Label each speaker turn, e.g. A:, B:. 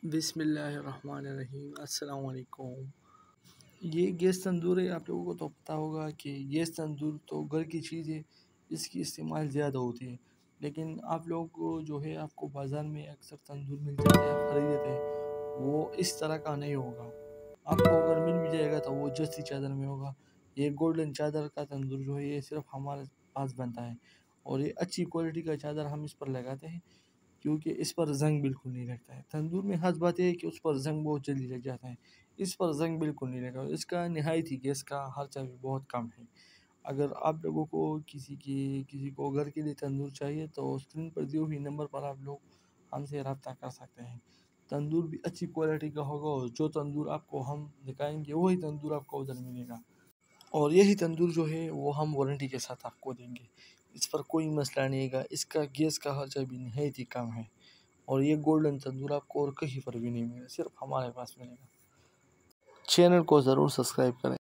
A: बिस्मिल्लाहिर्रहमानिर्रहीम। अस्सलाम वालेकुम। ये गैस तंदूर है, आप लोगों को तो पता होगा कि गैस तंदूर तो घर की चीज़ है, इसकी इस्तेमाल ज़्यादा होती है। लेकिन आप लोगों को जो है आपको बाज़ार में अक्सर तंदूर मिल जाता है, खरीदते हैं, वो इस तरह का नहीं होगा। आपको अगर मिल भी जाएगा तो वो जस्ती चादर में होगा। ये गोल्डन चादर का तंदूर जो है ये सिर्फ हमारे पास बनता है, और ये अच्छी क्वालिटी का चादर हम इस पर लगाते हैं, क्योंकि इस पर ज़ंग बिल्कुल नहीं लगता है। तंदूर में ख़ास बात ये है कि उस पर ज़ंग बहुत जल्दी लग जाता है, इस पर ज़ंग बिल्कुल नहीं लगा। इसका निहायती गैस का खर्चा भी बहुत कम है। अगर आप लोगों को किसी को घर के लिए तंदूर चाहिए तो स्क्रीन पर दिए हुए नंबर पर आप लोग हमसे रब्ता कर सकते हैं। तंदूर भी अच्छी क्वालिटी का होगा, और जो तंदूर आपको हम दिखाएंगे वही तंदूर आपको उधर मिलेगा, और यही तंदूर जो है वो हम वारंटी के साथ आपको देंगे। इस पर कोई मसला नहीं आएगा। इसका गैस का खर्चा भी निहायत ही कम है, और ये गोल्डन तंदूर आपको और कहीं पर भी नहीं मिलेगा, सिर्फ हमारे पास मिलेगा। चैनल को ज़रूर सब्सक्राइब करें।